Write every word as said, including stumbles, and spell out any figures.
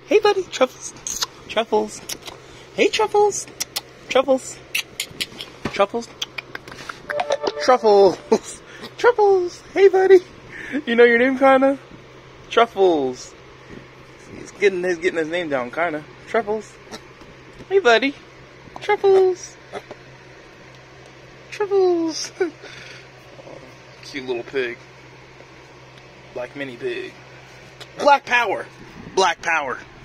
Hey, buddy. Truffles. Truffles. Hey, Truffles. Truffles. Truffles. Truffles. Truffles. Hey, buddy. You know your name, kinda? Truffles. He's getting his getting his name down, kinda. Truffles. Hey, buddy. Truffles. Truffles. Oh, cute little pig. Black mini pig. Black power. Black power.